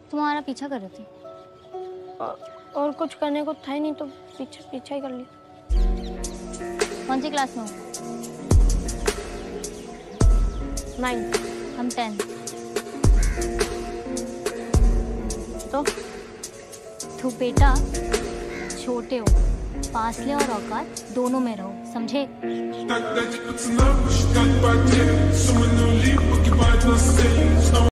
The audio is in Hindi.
तुम्हारा पीछा कर रही थी। और कुछ करने को था ही नहीं तो पीछा ही कर लिया। कौन सी क्लास में हो? 9। हम 10। तो बेटा छोटे हो, फासले और औकात दोनों में रहो, समझे?